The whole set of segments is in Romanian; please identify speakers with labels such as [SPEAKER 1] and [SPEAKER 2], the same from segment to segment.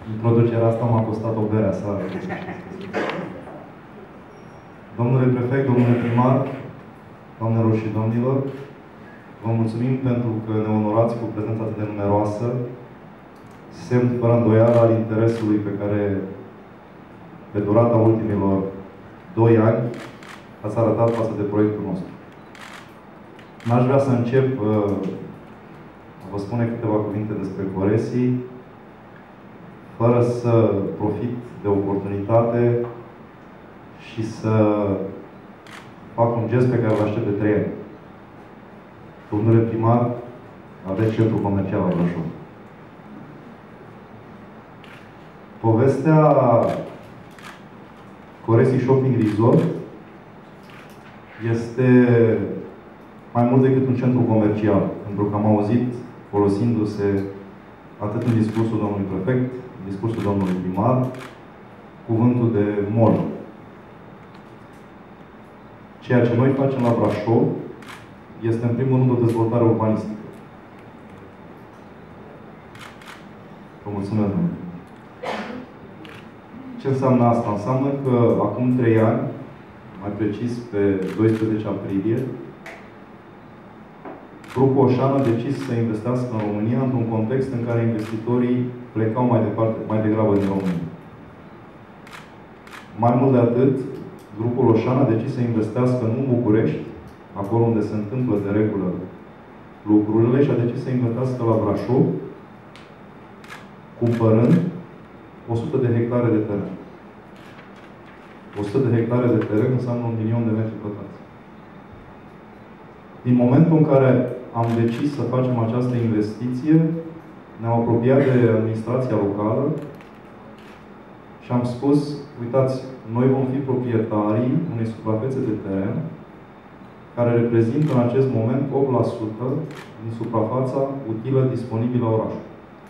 [SPEAKER 1] Introducerea asta m-a costat o bere aseară. Domnule prefect, domnule primar, doamnelor și domnilor, vă mulțumim pentru că ne onorați cu prezența atât de numeroasă, semn fără îndoială al interesului pe care, pe durata ultimilor 2 ani, ați arătat față de proiectul nostru. N-aș vrea să încep a vă spune câteva cuvinte despre Coresii, fără să profit de oportunitate și să fac un gest pe care îl aștept de 3 ani. Domnule primar, aveți centru comercial la Brașov. Povestea Coresii Shopping Resort este mai mult decât un centru comercial, pentru că am auzit, folosindu-se atât în discursul domnului prefect, în discursul domnului primar, cuvântul de mall. Ceea ce noi facem la Brașov este, în primul rând, o dezvoltare urbanistică. Vă mulțumesc, domnule. Ce înseamnă asta? Înseamnă că acum 3 ani, mai precis pe 12 aprilie, Grupul Oșan a decis să investească în România într-un context în care investitorii plecau mai degrabă din România. Mai mult de atât, Grupul Oșan a decis să investească nu în București, acolo unde se întâmplă de regulă lucrurile, și a decis să investească la Brașov, cumpărând 100 de hectare de teren. 100 de hectare de teren înseamnă 1.000.000 de metri pătrați. Din momentul în care am decis să facem această investiție, ne-am apropiat de administrația locală și am spus, uitați, noi vom fi proprietarii unei suprafețe de teren care reprezintă în acest moment 8% din suprafața utilă disponibilă a orașului.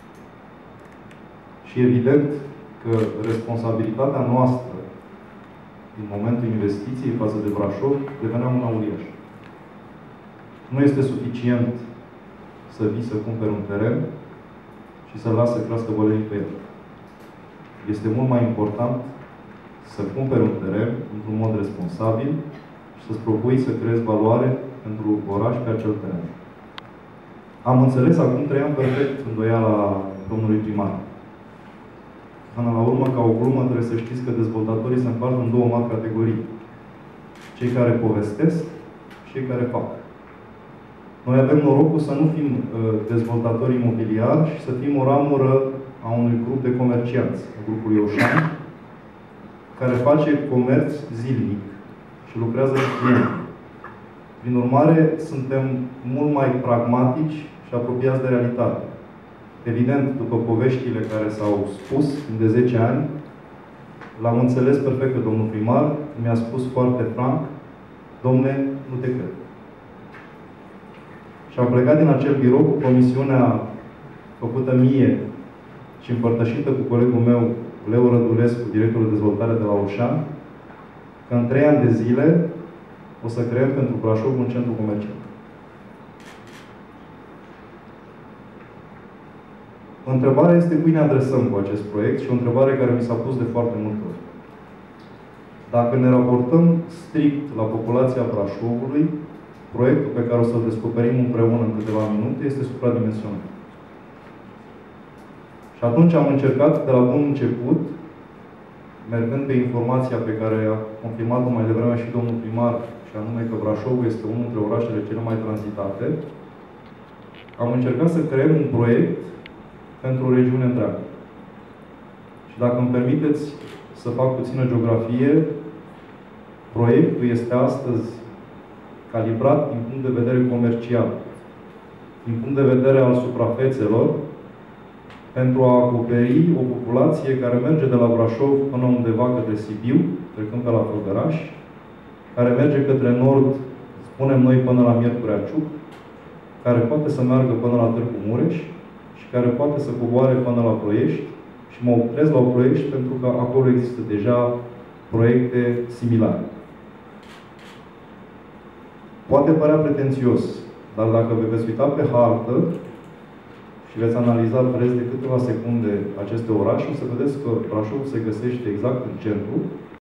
[SPEAKER 1] Și evident că responsabilitatea noastră din momentul investiției față de Brașov devenea una uriașă. Nu este suficient să vii să cumperi un teren și să lasă să crească bălării pe el. Este mult mai important să cumperi un teren într-un mod responsabil și să-ți propui să creezi valoare pentru oraș pe acel teren. Am înțeles acum 3 ani perfect îndoiala domnului primar. Până la urmă, ca o glumă, trebuie să știți că dezvoltatorii se împart în 2 mari categorii. Cei care povestesc și cei care fac. Noi avem norocul să nu fim dezvoltatori imobiliari și să fim o ramură a unui grup de comercianți, a grupului Oșan, care face comerț zilnic și lucrează cu clienți. Prin urmare, suntem mult mai pragmatici și apropiați de realitate. Evident, după poveștile care s-au spus de 10 ani, l-am înțeles perfect pe domnul primar, mi-a spus foarte franc, domne, nu te cred. Și am plecat din acel birou cu promisiunea făcută mie și împărtășită cu colegul meu, Leu Rădulescu, directorul de dezvoltare de la Oșan, că în 3 ani de zile o să creăm pentru Brașov un centru comercial. Întrebarea este cui ne adresăm cu acest proiect și o întrebare care mi s-a pus de foarte multe ori. Dacă ne raportăm strict la populația Brașovului, proiectul pe care o să-l descoperim împreună în câteva minute este supradimensionat. Și atunci am încercat de la bun început, mergând pe informația pe care a confirmat-o mai devreme și domnul primar, și anume că Brașovul este unul dintre orașele cele mai tranzitate, am încercat să creăm un proiect pentru o regiune întreagă. Și dacă îmi permiteți să fac puțină geografie, proiectul este astăzi calibrat din punct de vedere comercial, din punct de vedere al suprafețelor, pentru a acoperi o populație care merge de la Brașov până undeva către Sibiu, trecând pe la Făgăraș, care merge către nord, spunem noi, până la Miercurea Ciuc, care poate să meargă până la Târgu Mureș și care poate să coboare până la Ploiești. Și mă opresc la Ploiești pentru că acolo există deja proiecte similare. Poate părea pretențios, dar dacă vă veți uita pe hartă și veți analiza preț de câteva secunde aceste orașe, o să vedeți că Brașov se găsește exact în centru,